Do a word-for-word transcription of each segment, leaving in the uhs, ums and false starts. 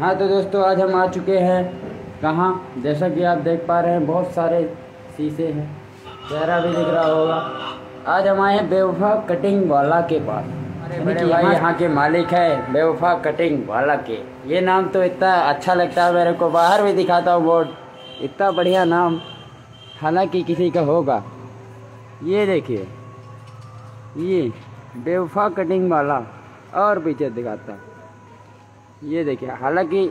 हाँ तो दोस्तों, आज हम आ चुके हैं कहाँ, जैसा कि आप देख पा रहे हैं बहुत सारे शीशे हैं, चेहरा भी दिख रहा होगा। आज हम आए हैं बेवफा कटिंग वाला के पास। अरे बड़े भाई यहाँ के मालिक है बेवफा कटिंग वाला के। ये नाम तो इतना अच्छा लगता है मेरे को, बाहर भी दिखाता हूँ बोर्ड, इतना बढ़िया नाम, हालांकि किसी का होगा। ये देखिए, ये बेवफा कटिंग वाला, और पीछे दिखाता, ये देखिए। हालांकि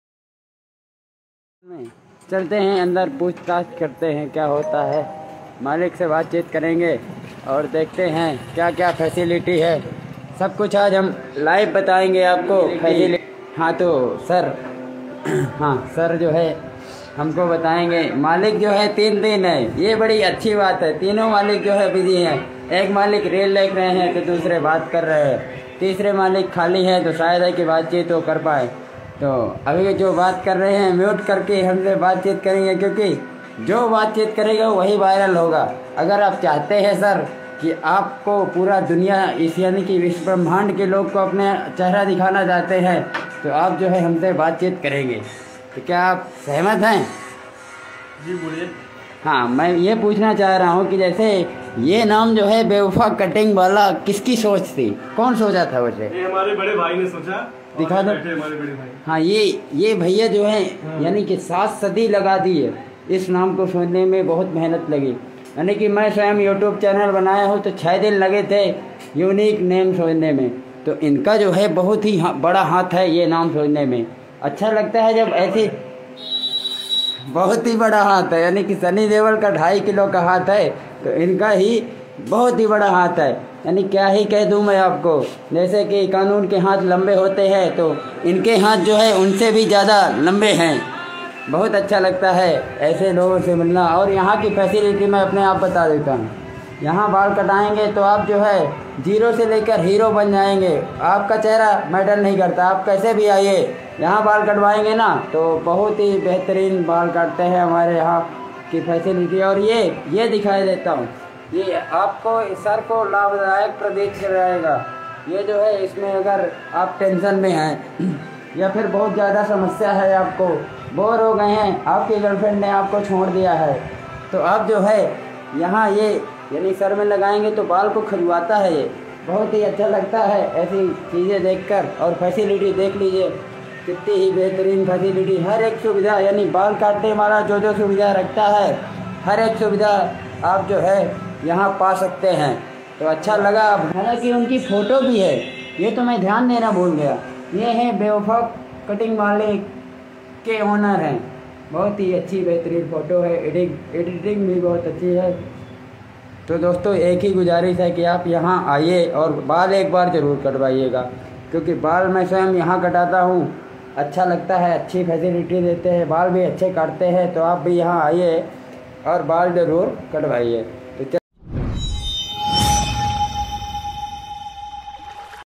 चलते हैं अंदर, पूछताछ करते हैं क्या होता है, मालिक से बातचीत करेंगे और देखते हैं क्या क्या फैसिलिटी है। सब कुछ आज हम लाइव बताएंगे आपको फैसिलिटी। हाँ तो सर, हाँ सर जो है हमको बताएंगे। मालिक जो है तीन तीन है, ये बड़ी अच्छी बात है। तीनों मालिक जो है बिजी हैं। एक मालिक रील देख रहे हैं तो दूसरे बात कर रहे हैं, तीसरे मालिक खाली है तो शायद है कि बातचीत तो कर पाए। तो अभी जो बात कर रहे हैं म्यूट करके हमसे बातचीत करेंगे, क्योंकि जो बातचीत करेगा वही वायरल होगा। अगर आप चाहते हैं सर कि आपको पूरा दुनिया, इस यानी कि विश्व ब्रह्मांड के लोग को अपने चेहरा दिखाना चाहते हैं, तो आप जो है हमसे बातचीत करेंगे। तो क्या आप सहमत हैं? जी बोलिए। हाँ, मैं ये पूछना चाह रहा हूँ कि जैसे ये नाम जो है बेवफा कटिंग वाला, किसकी सोच थी, कौन सोचा था वैसे? ये हमारे बड़े भाई ने सोचा। दिखा दो। हमारे बड़े भाई। हाँ, ये ये भैया जो है यानी कि सात सदी लगा दी है इस नाम को सोचने में, बहुत मेहनत लगी। यानी कि मैं स्वयं यूट्यूब चैनल बनाया हूँ तो छः दिन लगे थे यूनिक नेम सोचने में। तो इनका जो है बहुत ही बड़ा हाथ है ये नाम सोचने में। अच्छा लगता है जब ऐसी, बहुत ही बड़ा हाथ है, यानी कि सनी देओल का ढाई किलो का हाथ है, तो इनका ही बहुत ही बड़ा हाथ है। यानी क्या ही कह दूं मैं आपको, जैसे कि कानून के हाथ लंबे होते हैं तो इनके हाथ जो है उनसे भी ज़्यादा लंबे हैं। बहुत अच्छा लगता है ऐसे लोगों से मिलना। और यहाँ की फैसिलिटी मैं अपने आप बता देता हूँ। यहाँ बाल कटाएंगे तो आप जो है जीरो से लेकर हीरो बन जाएंगे। आपका चेहरा मैटर नहीं करता, आप कैसे भी आइए, यहाँ बाल कटवाएंगे ना तो बहुत ही बेहतरीन बाल काटते हैं हमारे यहाँ की फैसिलिटी। और ये ये दिखाई देता हूँ, ये आपको सर को लाभदायक प्रतीत कराएगा। ये जो है इसमें अगर आप टेंशन में हैं या फिर बहुत ज़्यादा समस्या है, आपको बोर हो गए हैं, आपकी गर्लफ्रेंड ने आपको छोड़ दिया है, तो आप जो है यहाँ ये यानी सर में लगाएंगे तो बाल को खिलवाता है। ये बहुत ही अच्छा लगता है ऐसी चीज़ें देखकर। और फैसिलिटी देख लीजिए कितनी ही बेहतरीन फैसिलिटी, हर एक सुविधा, यानी बाल काटने वाला जो जो सुविधा रखता है हर एक सुविधा आप जो है यहाँ पा सकते हैं। तो अच्छा लगा। हालांकि उनकी फ़ोटो भी है, ये तो मैं ध्यान देना भूल गया। ये है बेवफा कटिंग वाले के ओनर हैं। बहुत ही अच्छी बेहतरीन फ़ोटो है, एडिट एडिटिंग भी बहुत अच्छी है। तो दोस्तों एक ही गुजारिश है कि आप यहाँ आइए और बाल एक बार ज़रूर कटवाइएगा, क्योंकि बाल मैं स्वयं यहाँ कटाता हूँ, अच्छा लगता है, अच्छी फैसिलिटी देते हैं, बाल भी अच्छे काटते हैं। तो आप भी यहाँ आइए और बाल ज़रूर कटवाइए।